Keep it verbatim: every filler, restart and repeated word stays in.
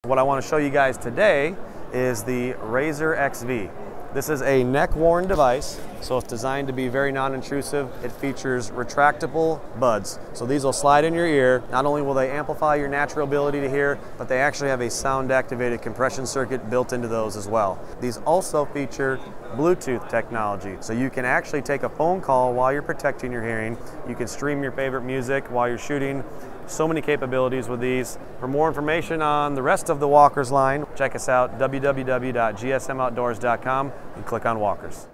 What I want to show you guys today is the Razr X V. This is a neck-worn device, so it's designed to be very non-intrusive. It features retractable buds. So these will slide in your ear. Not only will they amplify your natural ability to hear, but they actually have a sound-activated compression circuit built into those as well. These also feature Bluetooth technology, so you can actually take a phone call while you're protecting your hearing. You can stream your favorite music while you're shooting. So many capabilities with these. For more information on the rest of the Walkers line, check us out, w w w dot g s m outdoors dot com, and click on Walkers.